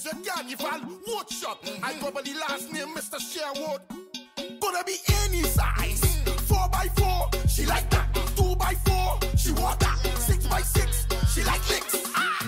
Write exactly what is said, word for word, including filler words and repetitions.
a carnival wood shop. I go by the last name Mister Sharewood. Gonna be any size. Four by four, she like that. Two by four, she want that. Six by six, she like licks. Ah!